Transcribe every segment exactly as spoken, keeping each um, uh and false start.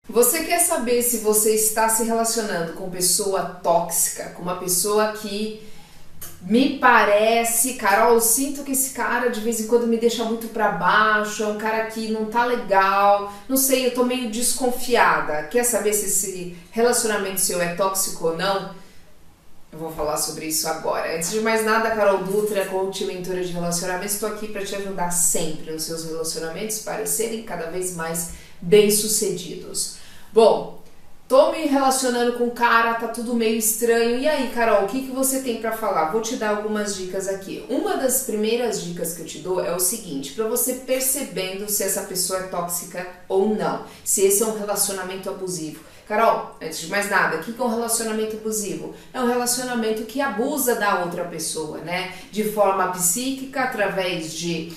Você quer saber se você está se relacionando com pessoa tóxica, com uma pessoa que me parece, Carol, eu sinto que esse cara de vez em quando me deixa muito pra baixo, é um cara que não tá legal, não sei, eu tô meio desconfiada. Quer saber se esse relacionamento seu é tóxico ou não? Eu vou falar sobre isso agora. Antes de mais nada, Carol Dutra, coach e mentora de relacionamentos, estou aqui para te ajudar sempre nos seus relacionamentos para serem cada vez mais bem-sucedidos. Bom, tô me relacionando com um cara, tá tudo meio estranho. E aí, Carol, o que, que você tem pra falar? Vou te dar algumas dicas aqui. Uma das primeiras dicas que eu te dou é o seguinte, pra você percebendo se essa pessoa é tóxica ou não, se esse é um relacionamento abusivo. Carol, antes de mais nada, o que é um relacionamento abusivo? É um relacionamento que abusa da outra pessoa, né? De forma psíquica, através de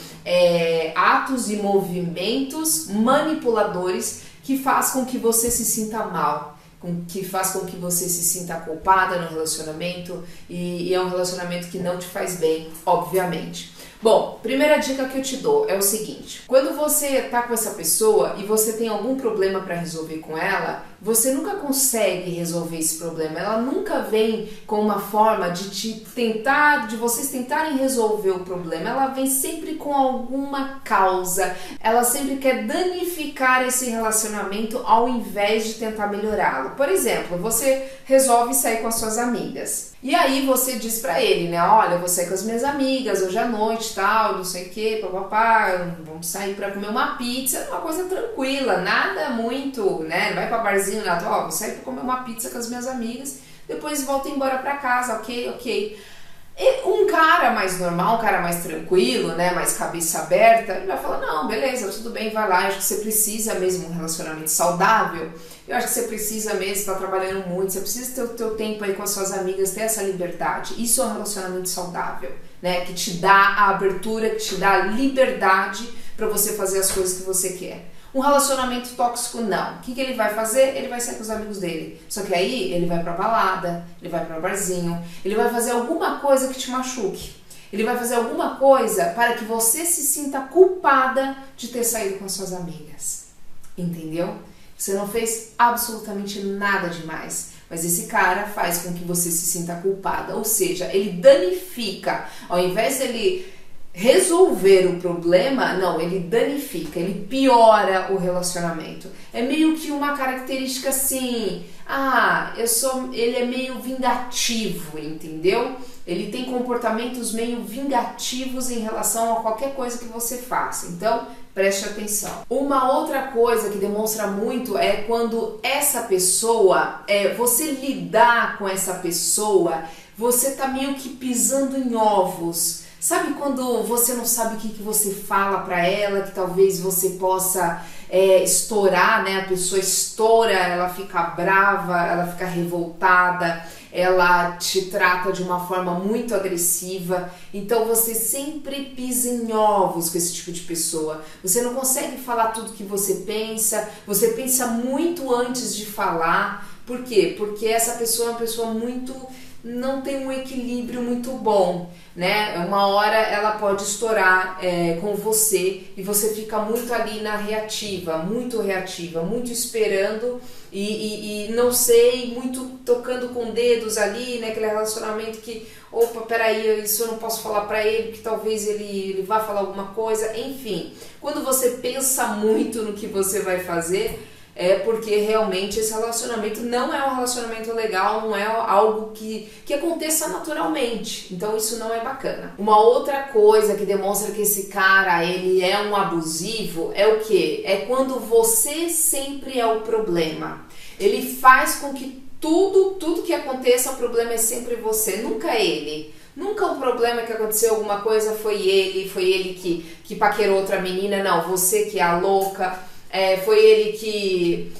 é, atos e movimentos manipuladores que faz com que você se sinta mal, com, que faz com que você se sinta culpada no relacionamento e, e é um relacionamento que não te faz bem, obviamente. Bom, primeira dica que eu te dou é o seguinte, quando você tá com essa pessoa e você tem algum problema para resolver com ela, você nunca consegue resolver esse problema, ela nunca vem com uma forma de te tentar, de vocês tentarem resolver o problema, ela vem sempre com alguma causa, ela sempre quer danificar esse relacionamento ao invés de tentar melhorá-lo. Por exemplo, você resolve sair com as suas amigas. E aí você diz pra ele, né, olha, eu vou sair com as minhas amigas hoje à noite, tal, não sei o que, papapá, vamos sair pra comer uma pizza, uma coisa tranquila, nada muito, né, não vai pra barzinho, nada, ó, vou sair pra comer uma pizza com as minhas amigas, depois volto embora pra casa, ok, ok. E um cara mais normal, um cara mais tranquilo, né, mais cabeça aberta, ele vai falar, não, beleza, tudo bem, vai lá, acho que você precisa mesmo de um relacionamento saudável, eu acho que você precisa mesmo, você tá trabalhando muito, você precisa ter o teu tempo aí com as suas amigas, ter essa liberdade, isso é um relacionamento saudável, né, que te dá a abertura, que te dá a liberdade para você fazer as coisas que você quer. Um relacionamento tóxico, não. O que, que ele vai fazer? Ele vai sair com os amigos dele. Só que aí ele vai pra balada, ele vai pra barzinho, ele vai fazer alguma coisa que te machuque. Ele vai fazer alguma coisa para que você se sinta culpada de ter saído com as suas amigas. Entendeu? Você não fez absolutamente nada demais. Mas esse cara faz com que você se sinta culpada. Ou seja, ele danifica. Ao invés dele resolver o problema, não, ele danifica, ele piora o relacionamento. É meio que uma característica assim, ah, eu sou, ele é meio vingativo, entendeu? Ele tem comportamentos meio vingativos em relação a qualquer coisa que você faça. Então, preste atenção. Uma outra coisa que demonstra muito é quando essa pessoa, é, você lidar com essa pessoa, você tá meio que pisando em ovos. Sabe quando você não sabe o que, que você fala pra ela, que talvez você possa é, estourar, né? A pessoa estoura, ela fica brava, ela fica revoltada, ela te trata de uma forma muito agressiva. Então você sempre pisa em ovos com esse tipo de pessoa. Você não consegue falar tudo que você pensa, você pensa muito antes de falar. Por quê? Porque essa pessoa é uma pessoa muito... não tem um equilíbrio muito bom, né? Uma hora ela pode estourar é, com você e você fica muito ali na reativa, muito reativa, muito esperando e, e, e não sei, muito tocando com dedos ali, né? Aquele relacionamento que, opa, peraí, isso eu não posso falar pra ele, que talvez ele, ele vá falar alguma coisa, enfim. Quando você pensa muito no que você vai fazer, é porque realmente esse relacionamento não é um relacionamento legal, não é algo que, que aconteça naturalmente, então isso não é bacana. Uma outra coisa que demonstra que esse cara ele é um abusivo é o que? É quando você sempre é o problema. Ele faz com que tudo, tudo que aconteça, o problema é sempre você, nunca ele. Nunca o problema que aconteceu alguma coisa foi ele, foi ele que, que paquerou outra menina, não, você que é a louca. É, foi ele que,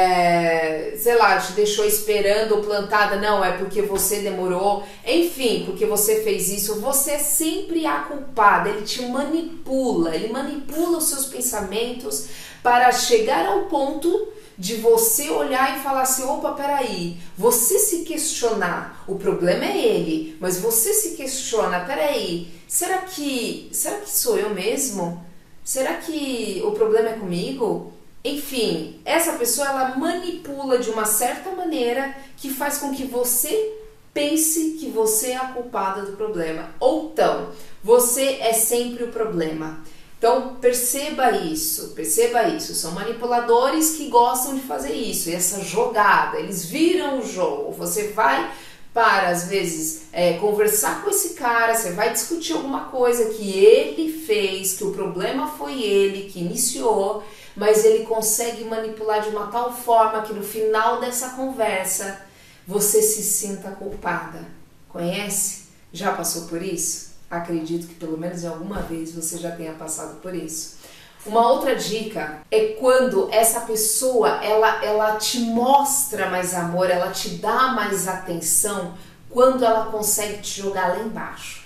é, sei lá, te deixou esperando ou plantada, não, é porque você demorou, enfim, porque você fez isso, você é sempre a culpada, ele te manipula, ele manipula os seus pensamentos para chegar ao ponto de você olhar e falar assim, opa, peraí, você se questionar, o problema é ele, mas você se questiona, peraí, será que, será que sou eu mesmo? Será que o problema é comigo? Enfim, essa pessoa ela manipula de uma certa maneira que faz com que você pense que você é a culpada do problema. Ou então, você é sempre o problema. Então perceba isso, perceba isso. São manipuladores que gostam de fazer isso, essa jogada, eles viram o jogo. Você vai para, às vezes, é, conversar com esse cara, você vai discutir alguma coisa que ele fez, que o problema foi ele que iniciou, mas ele consegue manipular de uma tal forma que no final dessa conversa você se sinta culpada. Conhece? Já passou por isso? Acredito que pelo menos em alguma vez você já tenha passado por isso. Uma outra dica é quando essa pessoa ela, ela te mostra mais amor, ela te dá mais atenção quando ela consegue te jogar lá embaixo.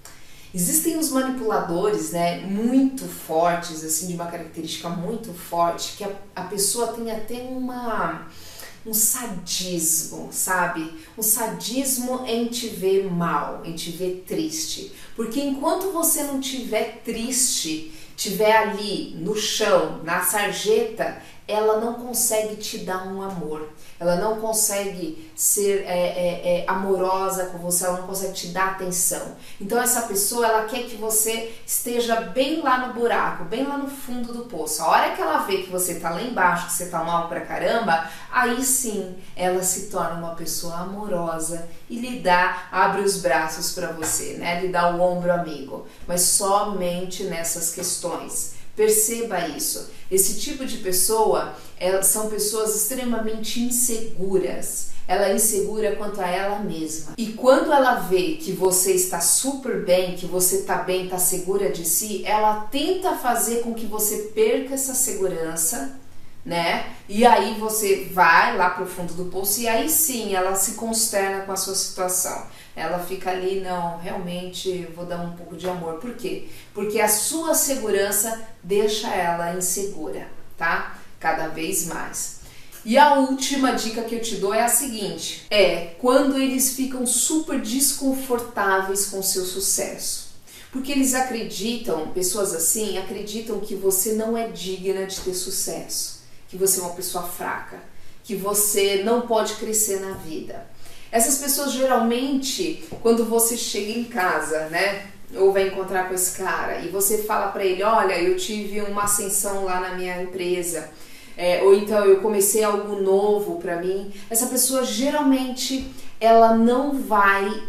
Existem os manipuladores, né, muito fortes, assim, de uma característica muito forte, que a, a pessoa tem até uma... um sadismo, sabe? Um sadismo em te ver mal, em te ver triste. Porque enquanto você não tiver triste, tiver ali no chão, na sarjeta, ela não consegue te dar um amor. Ela não consegue ser é, é, é, amorosa com você, ela não consegue te dar atenção. Então essa pessoa, ela quer que você esteja bem lá no buraco, bem lá no fundo do poço. A hora que ela vê que você tá lá embaixo, que você tá mal pra caramba, aí sim ela se torna uma pessoa amorosa e lhe dá, abre os braços para você, né? Lhe dá o ombro amigo. Mas somente nessas questões. Perceba isso. Esse tipo de pessoa, elas são pessoas extremamente inseguras. Ela é insegura quanto a ela mesma. E quando ela vê que você está super bem, que você está bem, está segura de si, ela tenta fazer com que você perca essa segurança, né? E aí você vai lá pro fundo do poço e aí sim ela se consterna com a sua situação. Ela fica ali, não, realmente vou dar um pouco de amor. Por quê? Porque a sua segurança deixa ela insegura, tá? Cada vez mais. E a última dica que eu te dou é a seguinte, é quando eles ficam super desconfortáveis com o seu sucesso. Porque eles acreditam, pessoas assim, acreditam que você não é digna de ter sucesso, que você é uma pessoa fraca, que você não pode crescer na vida. Essas pessoas geralmente, quando você chega em casa, né, ou vai encontrar com esse cara e você fala pra ele, olha, eu tive uma ascensão lá na minha empresa, é, ou então eu comecei algo novo pra mim, essa pessoa geralmente, ela não vai,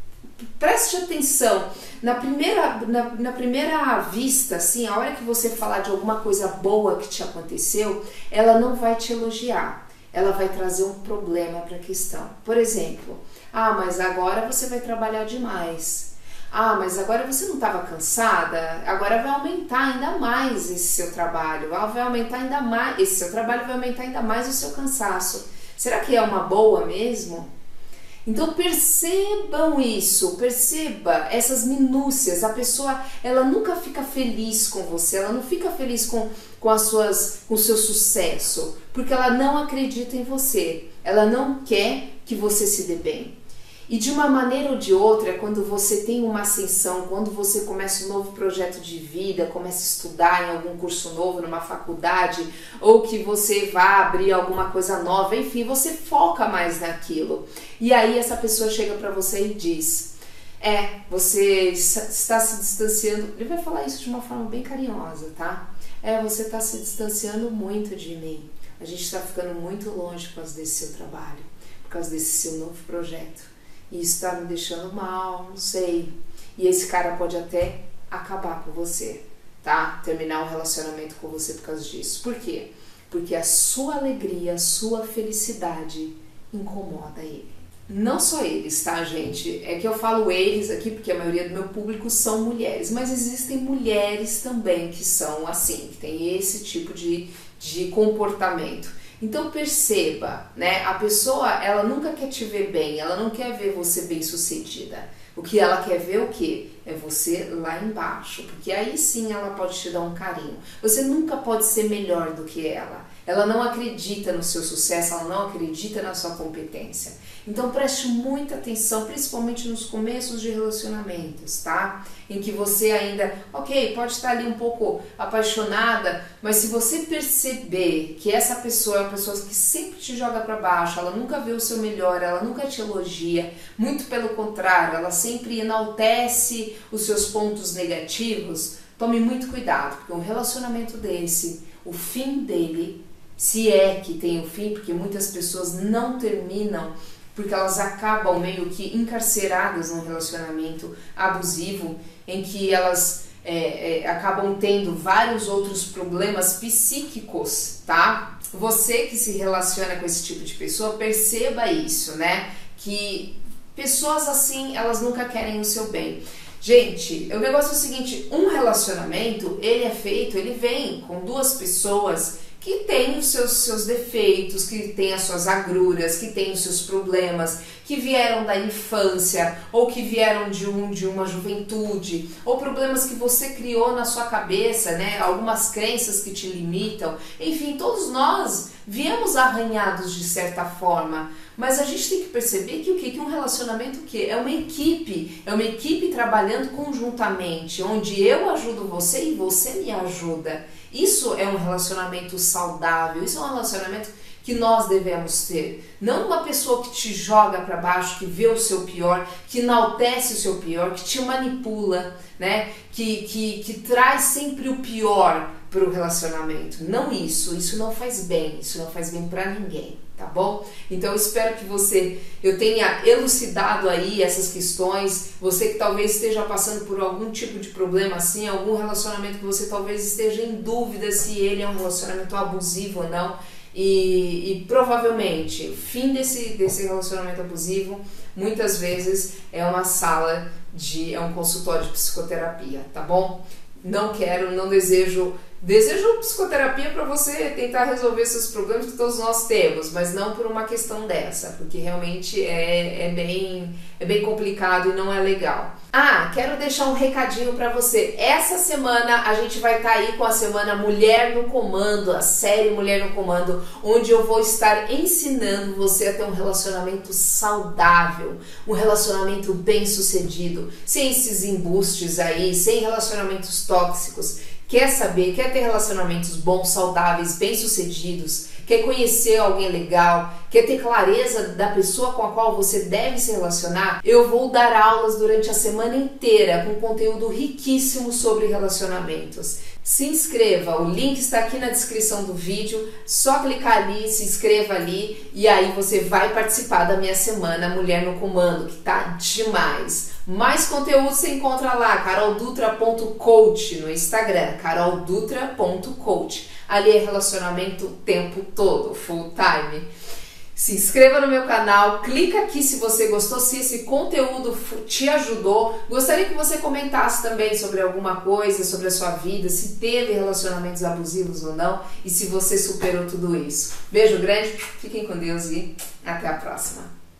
preste atenção, na primeira, na, na primeira vista, assim, a hora que você falar de alguma coisa boa que te aconteceu, ela não vai te elogiar. Ela vai trazer um problema para a questão. Por exemplo, ah, mas agora você vai trabalhar demais. Ah, mas agora você não estava cansada? Agora vai aumentar ainda mais esse seu trabalho. Vai aumentar ainda mais, esse seu trabalho vai aumentar ainda mais o seu cansaço. Será que é uma boa mesmo? Então percebam isso, perceba essas minúcias. A pessoa, ela nunca fica feliz com você, ela não fica feliz com, com, as suas, com o seu sucesso, porque ela não acredita em você, ela não quer que você se dê bem. E de uma maneira ou de outra, quando você tem uma ascensão, quando você começa um novo projeto de vida, começa a estudar em algum curso novo, numa faculdade, ou que você vá abrir alguma coisa nova, enfim, você foca mais naquilo. E aí essa pessoa chega para você e diz, é, você está se distanciando, ele vai falar isso de uma forma bem carinhosa, tá? É, você está se distanciando muito de mim, a gente está ficando muito longe por causa desse seu trabalho, por causa desse seu novo projeto. E isso tá me deixando mal, não sei. E esse cara pode até acabar com você, tá? Terminar um relacionamento com você por causa disso. Por quê? Porque a sua alegria, a sua felicidade incomoda ele. Não só eles, tá, gente? É que eu falo eles aqui porque a maioria do meu público são mulheres, mas existem mulheres também que são assim, que tem esse tipo de, de comportamento. Então perceba, né? A pessoa, ela nunca quer te ver bem, ela não quer ver você bem sucedida. O que ela quer ver é o quê? É você lá embaixo, porque aí sim ela pode te dar um carinho. Você nunca pode ser melhor do que ela. ela não acredita no seu sucesso, ela não acredita na sua competência. Então preste muita atenção, principalmente nos começos de relacionamentos, tá? Em que você ainda, ok, pode estar ali um pouco apaixonada, mas se você perceber que essa pessoa é uma pessoa que sempre te joga para baixo, ela nunca vê o seu melhor, ela nunca te elogia, muito pelo contrário, ela sempre enaltece os seus pontos negativos, tome muito cuidado, porque um relacionamento desse, o fim dele, se é que tem o fim, porque muitas pessoas não terminam porque elas acabam meio que encarceradas num relacionamento abusivo, em que elas é, é, acabam tendo vários outros problemas psíquicos, tá? Você que se relaciona com esse tipo de pessoa, perceba isso, né? Que pessoas assim, elas nunca querem o seu bem. Gente, o negócio é o seguinte, um relacionamento, ele é feito, ele vem com duas pessoas que tem os seus, seus defeitos, que tem as suas agruras, que tem os seus problemas, que vieram da infância, ou que vieram de, um, de uma juventude, ou problemas que você criou na sua cabeça, né? Algumas crenças que te limitam. Enfim, todos nós viemos arranhados de certa forma, mas a gente tem que perceber que o que, que um relacionamento o quê? É uma equipe, é uma equipe trabalhando conjuntamente, onde eu ajudo você e você me ajuda. Isso é um relacionamento saudável, isso é um relacionamento que nós devemos ter. Não uma pessoa que te joga para baixo, que vê o seu pior, que enaltece o seu pior, que te manipula, né? que, que, que traz sempre o pior para o relacionamento. Não isso, isso não faz bem, isso não faz bem para ninguém, tá bom? Então eu espero que você, eu tenha elucidado aí essas questões, você que talvez esteja passando por algum tipo de problema assim, algum relacionamento que você talvez esteja em dúvida se ele é um relacionamento abusivo ou não, e, e provavelmente o fim desse, desse relacionamento abusivo muitas vezes é uma sala de, é um consultório de psicoterapia, tá bom? Não quero, não desejo Desejo psicoterapia para você tentar resolver seus problemas que todos nós temos, mas não por uma questão dessa, porque realmente é, é, bem, é bem complicado e não é legal. Ah, quero deixar um recadinho para você. Essa semana a gente vai estar tá aí com a semana Mulher no Comando, a série Mulher no Comando, onde eu vou estar ensinando você a ter um relacionamento saudável, um relacionamento bem sucedido, sem esses embustes aí, sem relacionamentos tóxicos. Quer saber, quer ter relacionamentos bons, saudáveis, bem-sucedidos, quer conhecer alguém legal, quer ter clareza da pessoa com a qual você deve se relacionar? Eu vou dar aulas durante a semana inteira com conteúdo riquíssimo sobre relacionamentos. Se inscreva, o link está aqui na descrição do vídeo, só clicar ali, se inscreva ali e aí você vai participar da minha semana Mulher no Comando, que tá demais. Mais conteúdo você encontra lá, carol dutra ponto coach no Instagram, carol dutra ponto coach. Ali é relacionamento o tempo todo, full time. Se inscreva no meu canal, clica aqui se você gostou, se esse conteúdo te ajudou. Gostaria que você comentasse também sobre alguma coisa, sobre a sua vida, se teve relacionamentos abusivos ou não e se você superou tudo isso. Beijo grande, fiquem com Deus e até a próxima.